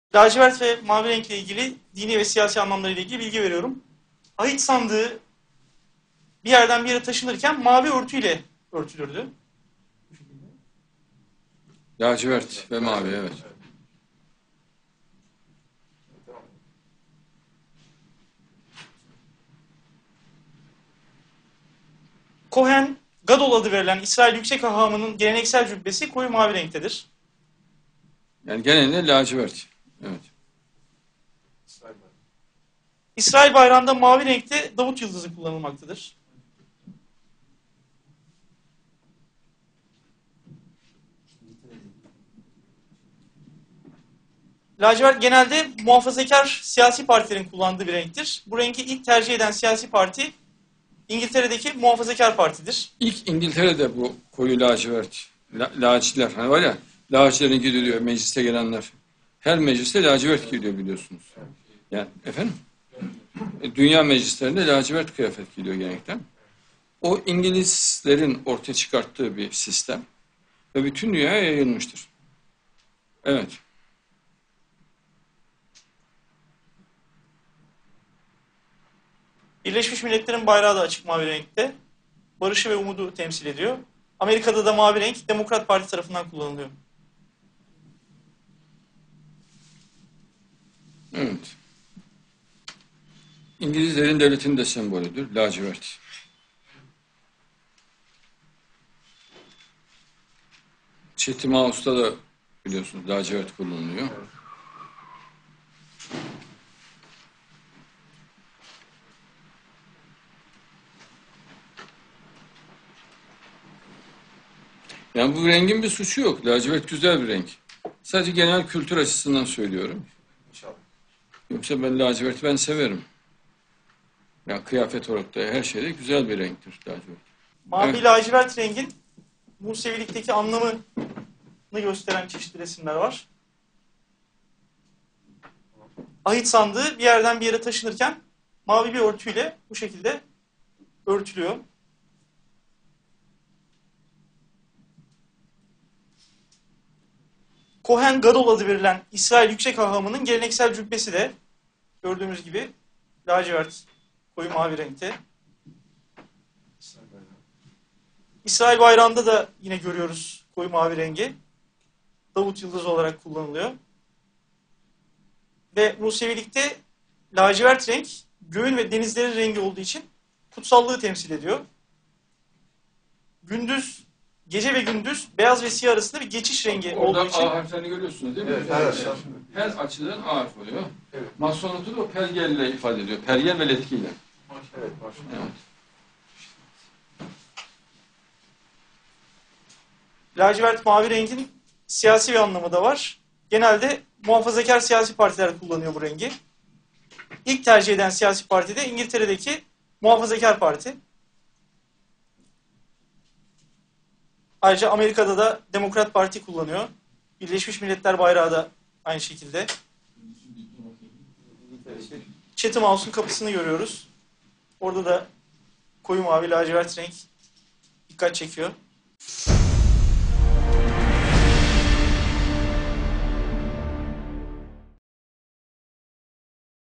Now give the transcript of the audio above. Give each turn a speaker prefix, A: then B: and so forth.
A: Lacivert ve mavi renkle ilgili dini ve siyasi anlamlarıyla ilgili bilgi veriyorum. Ahit sandığı bir yerden bir yere taşınırken mavi örtüyle örtülürdü.
B: Lacivert ve mavi, evet.
A: Kohen Gadol adı verilen İsrail yüksek hahamının geleneksel cübbesi koyu mavi renktedir.
B: Yani genelde lacivert. Evet.
A: İsrail bayrağında mavi renkte Davut yıldızı kullanılmaktadır. Lacivert genelde muhafazakar siyasi partilerin kullandığı bir renktir. Bu rengi ilk tercih eden siyasi parti İngiltere'deki Muhafazakar Parti'dir.
B: İlk İngiltere'de bu koyu lacivert, laciler, hani var ya, lacilerin gidiyor mecliste gelenler. Her mecliste lacivert gidiyor biliyorsunuz. Yani efendim, dünya meclislerinde lacivert kıyafet giyiyor genellikle. O İngilizlerin ortaya çıkarttığı bir sistem ve bütün dünyaya yayılmıştır. Evet.
A: Birleşmiş Milletler'in bayrağı da açık mavi renkte. Barışı ve umudu temsil ediyor. Amerika'da da mavi renk Demokrat Parti tarafından kullanılıyor.
B: Evet. İngilizlerin devletinin de sembolüdür. Lacivert. Chatham House'da da biliyorsunuz lacivert kullanılıyor. Yani bu rengin bir suçu yok. Lacivert güzel bir renk. Sadece genel kültür açısından söylüyorum. Yoksa ben laciverti ben severim. Yani kıyafet olarak da her şeyde güzel bir renktir lacivert.
A: Mavi
B: Evet.
A: lacivert rengin Musevilikteki anlamını gösteren çeşitli resimler var. Ahit sandığı bir yerden bir yere taşınırken mavi bir örtüyle bu şekilde örtülüyor. Kohen Gadol adı verilen İsrail yüksek hahamının geleneksel cübbesi de gördüğümüz gibi lacivert, koyu mavi renkte. İsrail bayrağında da yine görüyoruz koyu mavi rengi. Davut yıldızı olarak kullanılıyor. Ve Musevilikte lacivert renk göğün ve denizlerin rengi olduğu için kutsallığı temsil ediyor. Gündüz, gece ve gündüz beyaz ve siyah arasında bir geçiş rengi
B: Orada
A: olduğu için.
B: A harflerini görüyorsunuz değil mi?
C: Evet.
B: Her açıdan A harfi oluyor.
C: Evet.
B: Masonluğu da o pergelle ifade ediyor. Pergel ve letkiyle.
C: Evet, maşallah.
B: Evet.
A: Lacivert mavi rengin siyasi bir anlamı da var. Genelde muhafazakar siyasi partiler kullanıyor bu rengi. İlk tercih eden siyasi parti de İngiltere'deki Muhafazakar Parti. Ayrıca Amerika'da da Demokrat Parti kullanıyor. Birleşmiş Milletler bayrağı da aynı şekilde. Chatham House'un kapısını görüyoruz. Orada da koyu mavi lacivert renk dikkat çekiyor.